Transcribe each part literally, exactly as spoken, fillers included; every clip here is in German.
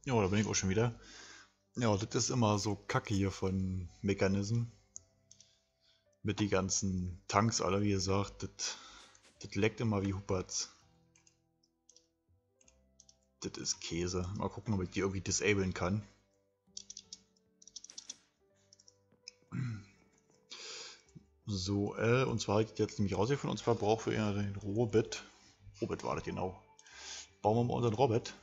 Ja, da bin ich auch schon wieder. Ja, das ist immer so kacke hier von Mechanism. Mit die ganzen Tanks, alle wie gesagt, das, das leckt immer wie Huperts. Das ist Käse. Mal gucken, ob ich die irgendwie disablen kann. So, äh, und zwar habe ich jetzt nämlich rausgefunden, und zwar brauchen wir ja den Robot. Robot war das genau. Bauen wir mal unseren Robot.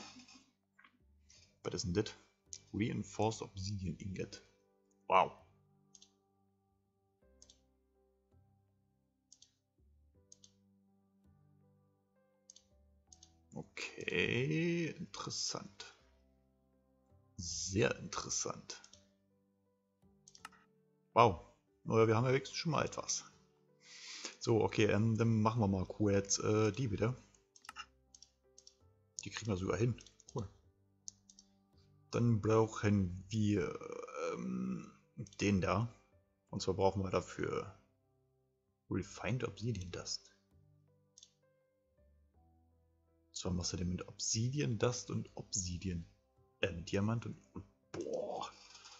Was ist denn das? Reinforced Obsidian Ingot. Wow. Okay, interessant. Sehr interessant. Wow. Naja, wir haben ja wenigstens schon mal etwas. So, okay, ähm, dann machen wir mal kurz äh, die wieder. Die kriegen wir sogar hin. Cool. Dann brauchen wir ähm, den da. Und zwar brauchen wir dafür Refined Obsidian Dust. So, was hat denn mit Obsidian Dust und Obsidian? Äh, mit Diamant und, und boah.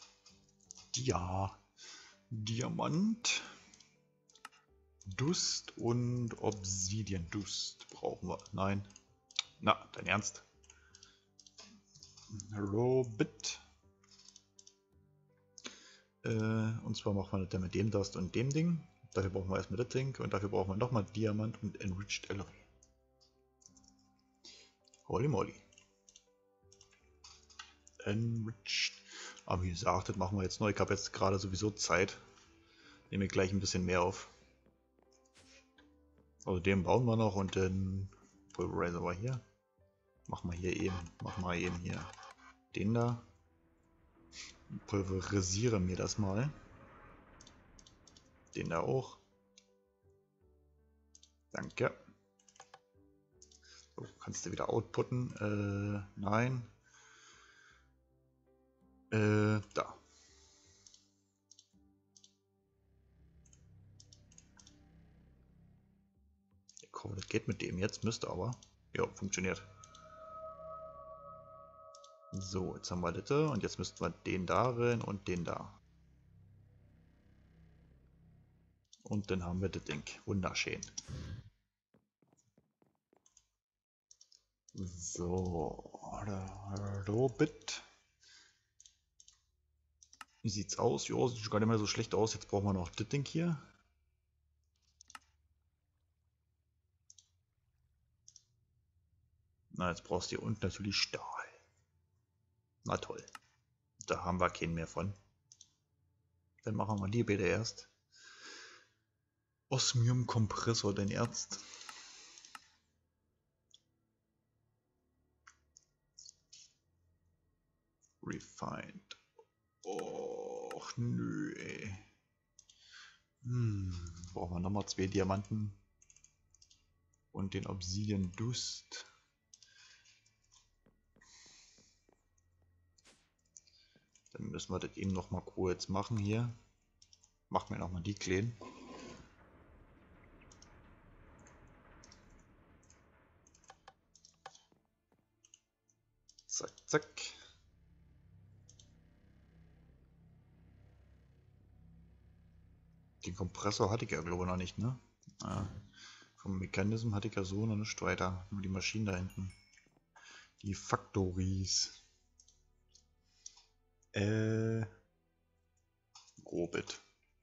Dia. Diamant. Dust und Obsidian Dust brauchen wir. Nein. Na, dein Ernst? Robot. Äh, und zwar machen wir das dann mit dem Dust und dem Ding. Dafür brauchen wir erstmal das Ding und dafür brauchen wir nochmal Diamant und Enriched Alloy. Holy moly. Enriched. Aber wie gesagt, das machen wir jetzt neu. Ich habe jetzt gerade sowieso Zeit. Nehme ich gleich ein bisschen mehr auf. Also den bauen wir noch und den Pulverizer war hier. Machen wir hier eben. Machen wir eben hier den da. Pulverisiere mir das mal. Den da auch. Danke. So, kannst du wieder outputten? Äh, nein. Äh, da. Ich hoffe, das geht mit dem jetzt. Müsste aber. Ja, funktioniert. So, jetzt haben wir das und jetzt müssten wir den darin und den da. Und dann haben wir das Ding. Wunderschön. So, Robot. Wie sieht's aus? Ja, sieht gar nicht mehr so schlecht aus. Jetzt brauchen wir noch das Ding hier. Na, jetzt brauchst du hier unten natürlich Stahl. Na toll. Da haben wir keinen mehr von. Dann machen wir die bitte erst. Osmium-Kompressor, dein Ernst? Refined. Och, nö, ey. Hm, brauchen wir nochmal zwei Diamanten. Und den Obsidian Dust. Dann müssen wir das eben noch mal kurz machen hier. Machen wir noch mal die kleinen. Zack, zack. Den Kompressor hatte ich ja glaube ich noch nicht, ne? Ja. Vom Mechanism hatte ich ja so noch nicht weiter. Nur die Maschinen da hinten. Die Factories. Äh. Robot.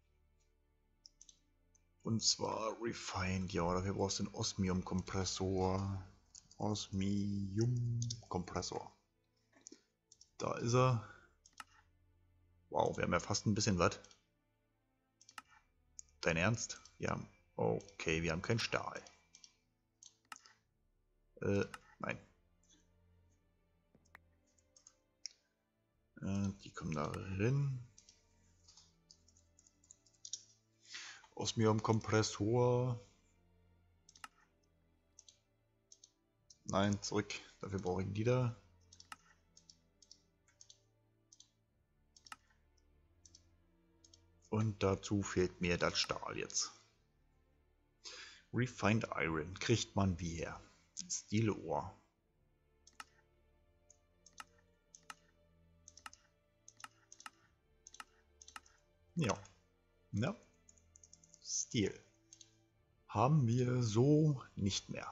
Und zwar Refined, ja, dafür brauchst du einen Osmium-Kompressor. Osmium-Kompressor. Da ist er. Wow, wir haben ja fast ein bisschen was. Dein Ernst? Ja. Okay, wir haben keinen Stahl. Äh, nein. Äh, die kommen da rein. Osmium-Kompressor. Nein, zurück. Dafür brauche ich die da. Und dazu fehlt mir das Stahl jetzt. Refined Iron kriegt man wie her. Steel Ore. Ja. Ja. Stil. Haben wir so nicht mehr.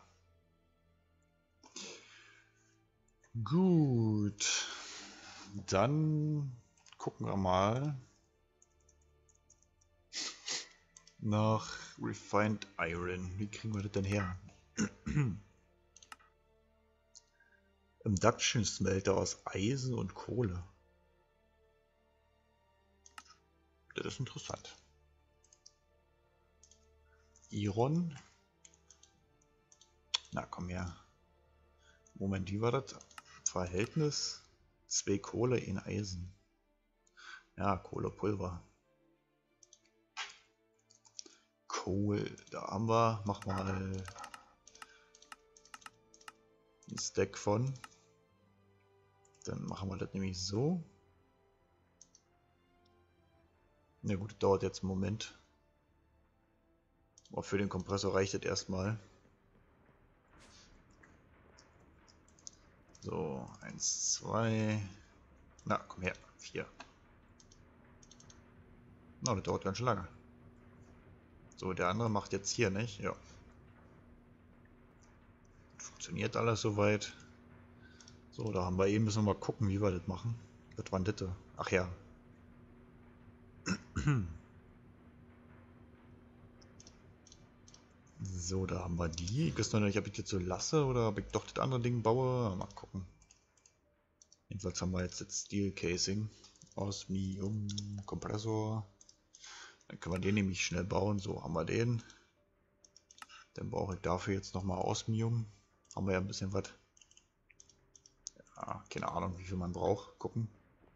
Gut. Dann gucken wir mal nach Refined Iron. Wie kriegen wir das denn her? Induction Smelter aus Eisen und Kohle. Das ist interessant. Iron. Na komm her. Moment, wie war das? Verhältnis? Zwei Kohle in Eisen. Ja, Kohlepulver. Kohl, da haben wir. Mach mal ein Stack von. Dann machen wir das nämlich so. Na gut, das dauert jetzt einen Moment. Aber für den Kompressor reicht das erstmal. So, eins, zwei. Na, komm her, vier. Na, das dauert ganz schön lange. So, der andere macht jetzt hier, nicht? Ja. Funktioniert alles soweit. So, da haben wir eben, müssen wir mal gucken, wie wir das machen. Was war denn das? Ach ja. So, da haben wir die. Ich weiß noch nicht, ob ich das so lasse oder ob ich doch das andere Ding baue. Mal gucken. Jedenfalls haben wir jetzt das Steel Casing. Osmium Kompressor. Dann können wir den nämlich schnell bauen. So, haben wir den. Dann brauche ich dafür jetzt nochmal Osmium. Haben wir ja ein bisschen was. Ja, keine Ahnung, wie viel man braucht. Gucken.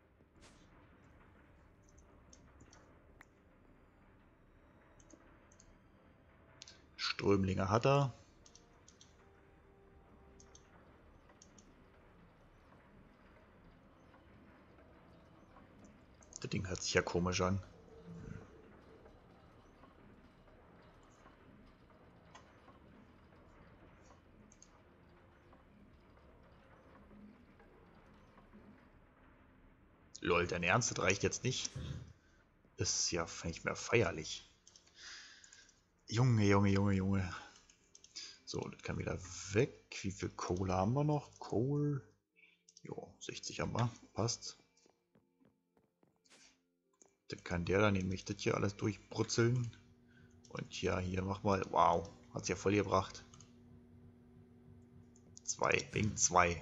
Strömlinge hat er. Das Ding hört sich ja komisch an. Lol, dein Ernst, das reicht jetzt nicht. Ist ja nicht mehr feierlich. Junge, Junge, Junge, Junge. So, das kann wieder weg. Wie viel Kohle haben wir noch? Kohl. Jo, sechzig haben wir. Passt. Dann kann der dann nämlich das hier alles durchbrutzeln. Und ja, hier mach mal. Wow, hat es ja voll gebracht. Zwei, wegen zwei.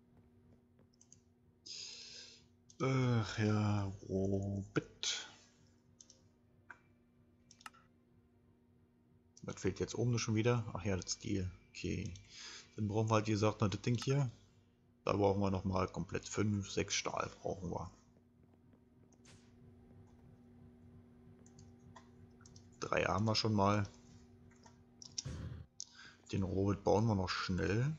Ach ja, Robit. Was fehlt jetzt oben schon wieder? Ach ja, das Stil. Okay. Dann brauchen wir halt, wie gesagt, noch das Ding hier. Da brauchen wir nochmal komplett fünf, sechs Stahl brauchen wir. Drei haben wir schon mal. Den Robot bauen wir noch schnell.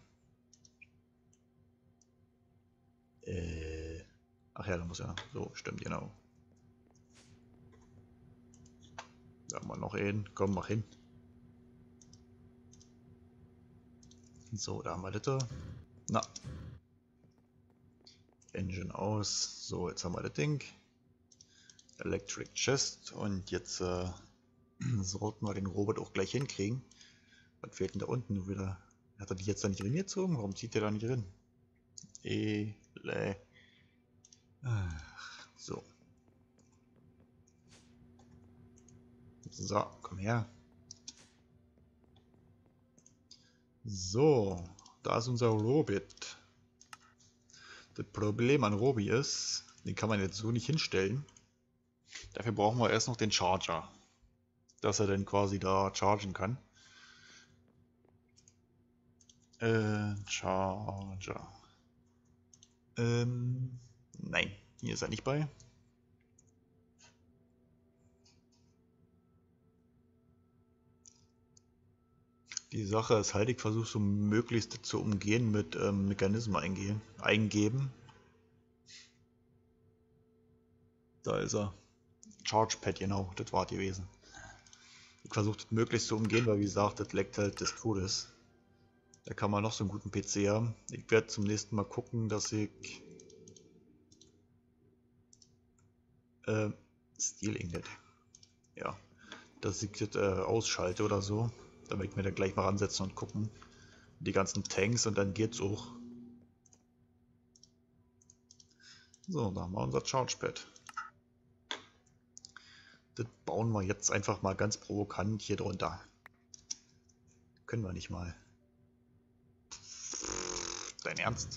Äh, ach ja, da muss ja. So, stimmt, genau. Da haben wir noch einen. Komm, mach hin. So, da haben wir das. Na. Engine aus. So, jetzt haben wir das Ding. Electric Chest. Und jetzt äh, sollten wir den Robot auch gleich hinkriegen. Was fehlt denn da unten wieder? Hat er die jetzt da nicht drin gezogen? Warum zieht der da nicht drin? Ele. Ach, so. So, komm her. So, da ist unser Robot. Das Problem an Robi ist, den kann man jetzt so nicht hinstellen. Dafür brauchen wir erst noch den Charger. Dass er dann quasi da chargen kann. Äh, Charger. Ähm, nein, hier ist er nicht bei. Die Sache ist halt, ich versuche so möglichst zu umgehen mit ähm, Mechanismen eingehen, eingeben. Da ist er. Chargepad, genau, das war gewesen. Ich versuche das möglichst zu umgehen, weil wie gesagt, das leckt halt des Todes. Da kann man noch so einen guten P C haben. Ich werde zum nächsten Mal gucken, dass ich äh, Steel Ingot. Ja, dass ich das äh, ausschalte oder so. Damit ich mir dann gleich mal ransetzen und gucken. Die ganzen Tanks und dann geht's auch. So, da haben wir unser Charge Pad. Das bauen wir jetzt einfach mal ganz provokant hier drunter. Können wir nicht mal. Dein Ernst?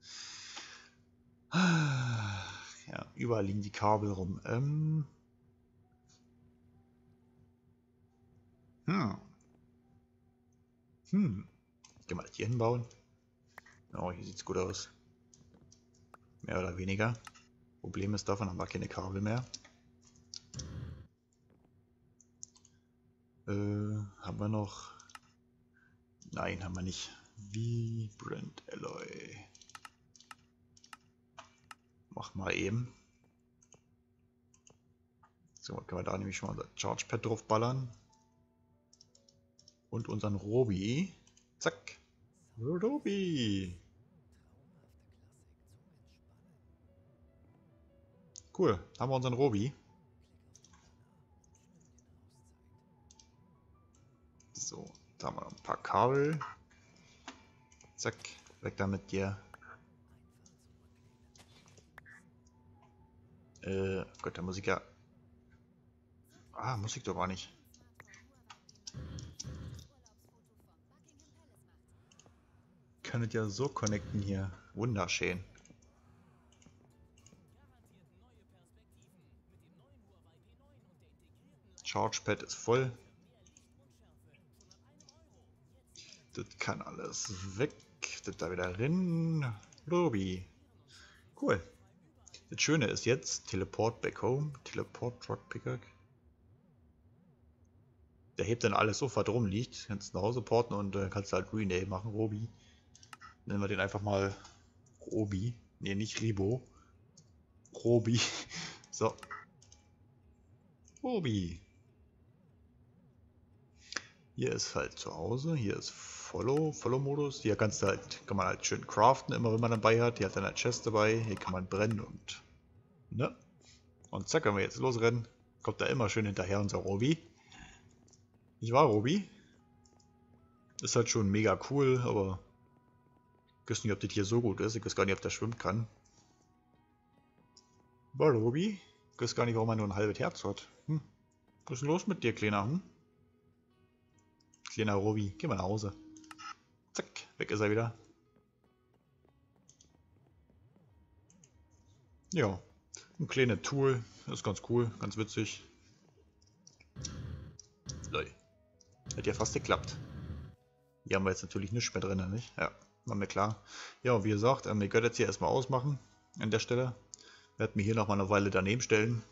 Ja, überall liegen die Kabel rum. Ähm. Hm. Hm. Gehen wir das hier hinbauen? Oh, hier sieht's gut aus. Mehr oder weniger. Problem ist, davon haben wir keine Kabel mehr. Äh, haben wir noch? Nein, haben wir nicht. Vibrant Alloy. Mach mal eben. So, können wir da nämlich schon mal unser Charge Pad drauf ballern. Und unseren Robi. Zack. Robi. Cool, haben wir unseren Robi. So, da haben wir noch ein paar Kabel. Zack, weg da mit dir. Äh, Gott, da muss ich ja... Ah, muss ich doch gar nicht. Kann es ja so connecten hier. Wunderschön. Charge Pad ist voll. Das kann alles weg. Das da wieder rein. Lobby. Cool. Das Schöne ist jetzt, Teleport back home. Teleport Truck Picker. Der hebt dann alles so, was drum liegt. Kannst nach Hause porten und äh, kannst halt Rename machen, Robi. Nennen wir den einfach mal Robi. Ne, nicht Ribo. Robi. So. Robi. Hier ist halt zu Hause. Hier ist Follow, Follow-Modus. Hier kannst du halt, kann man halt schön craften, immer wenn man dabei hat. Hier hat dann eine Chest dabei. Hier kann man brennen und. Ne? Und zack, wenn wir jetzt losrennen, kommt da immer schön hinterher unser Robi. Nicht wahr, Robi? Ist halt schon mega cool, aber ich weiß nicht, ob das hier so gut ist. Ich weiß gar nicht, ob der schwimmen kann. War Robi? Ich weiß gar nicht, warum er nur ein halbes Herz hat. Hm. Was ist denn los mit dir, Kleiner? Hm? Kleiner Robi, geh mal nach Hause. Zack, weg ist er wieder. Ja, ein kleines Tool. Das ist ganz cool, ganz witzig. Lol. Hat ja fast geklappt. Hier haben wir jetzt natürlich nichts mehr drin, nicht? Ja, war mir klar. Ja, und wie gesagt, ähm, ihr könnt jetzt hier erstmal ausmachen an der Stelle. Werden mir hier noch mal eine Weile daneben stellen.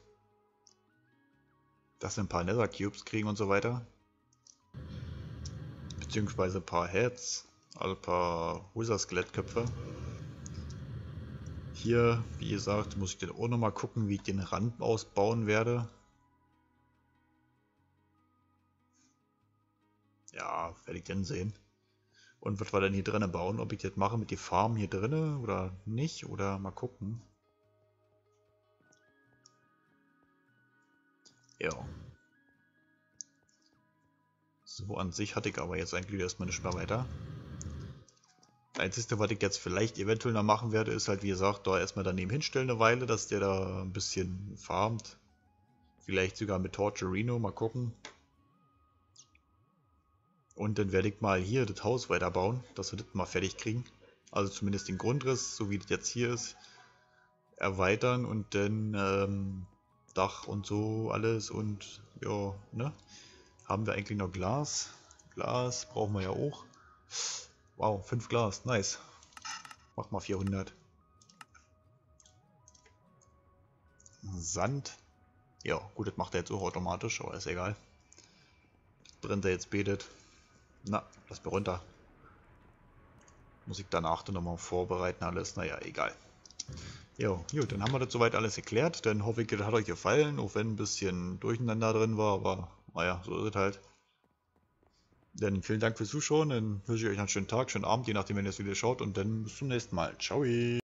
Dass wir ein paar Nether Cubes kriegen und so weiter. Beziehungsweise ein paar Heads. Also ein paar Wizard-Skelettköpfe. Hier, wie gesagt, muss ich dann auch noch mal gucken, wie ich den Rand ausbauen werde. Ja, werde ich dann sehen. Und was wir dann hier drinnen bauen, ob ich das mache mit die Farm hier drinnen oder nicht, oder mal gucken. Ja. So, an sich hatte ich aber jetzt eigentlich erstmal nicht mehr weiter. Das Einzige, was ich jetzt vielleicht eventuell noch machen werde, ist halt, wie gesagt, da erstmal daneben hinstellen eine Weile, dass der da ein bisschen farmt. Vielleicht sogar mit Torturino, mal gucken. Und dann werde ich mal hier das Haus weiterbauen, dass wir das mal fertig kriegen. Also zumindest den Grundriss, so wie das jetzt hier ist, erweitern und dann ähm, Dach und so alles und ja, ne? Haben wir eigentlich noch Glas? Glas brauchen wir ja auch. Wow, fünf Glas, nice. Mach mal vierhundert. Sand. Ja, gut, das macht er jetzt auch automatisch, aber ist egal. Das brennt er jetzt betet. Na, lass mir runter. Muss ich danach dann nochmal vorbereiten alles. Naja, egal. Jo, gut, dann haben wir das soweit alles erklärt. Dann hoffe ich, das hat euch gefallen, auch wenn ein bisschen Durcheinander drin war, aber naja, so ist es halt. Dann vielen Dank fürs Zuschauen, dann wünsche ich euch einen schönen Tag, schönen Abend, je nachdem, wenn ihr das Video schaut und dann bis zum nächsten Mal. Ciao!